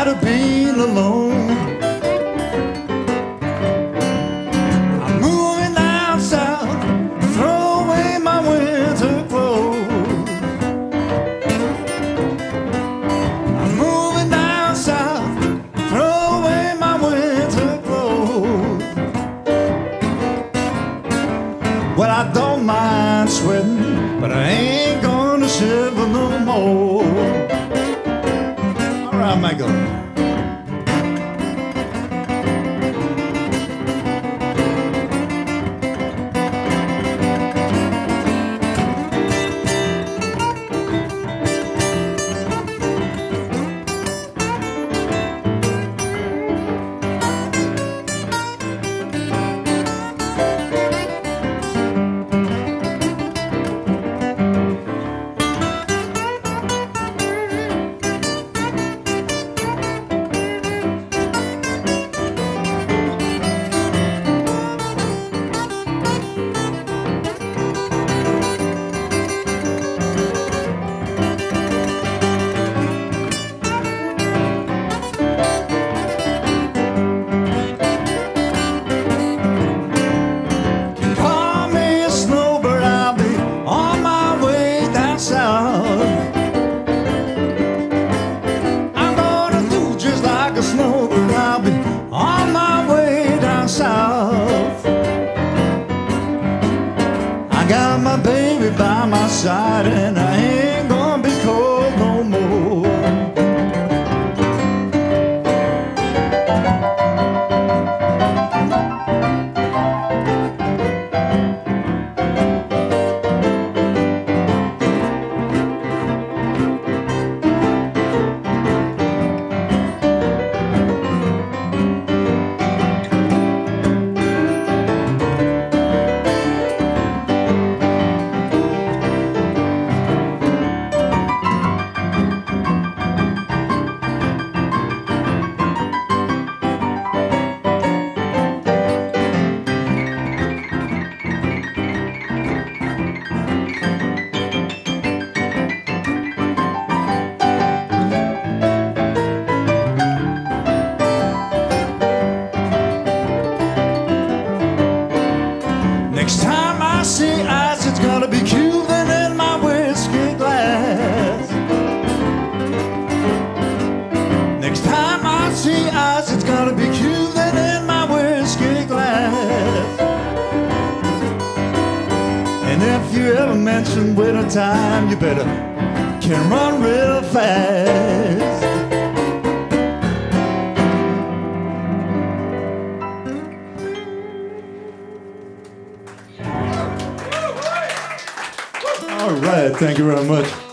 tired of being alone. I'm moving down south, throw away my winter clothes. I'm moving down south, throw away my winter clothes. Well, I don't mind sweating, but I ain't gonna shiver no more. All right, Michael. On my way down south, I got my baby by my side, and I ain't gonna be cold no more. Next time I see ice, it's gonna be Cuban in my whiskey glass. Next time I see ice, it's gonna be Cuban in my whiskey glass. And if you ever mention winter time, you better can run real fast. All right, thank you very much.